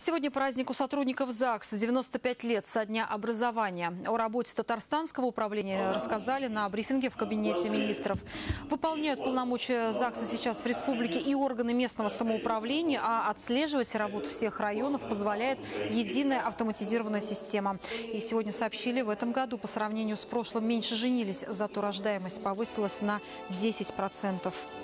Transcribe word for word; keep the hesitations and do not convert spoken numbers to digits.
Сегодня праздник у сотрудников ЗАГСа. девяносто пять лет со дня образования. О работе Татарстанского управления рассказали на брифинге в кабинете министров. Выполняют полномочия ЗАГСа сейчас в республике и органы местного самоуправления, а отслеживать работу всех районов позволяет единая автоматизированная система. И сегодня сообщили, в этом году по сравнению с прошлым меньше женились, зато рождаемость повысилась на десять процентов.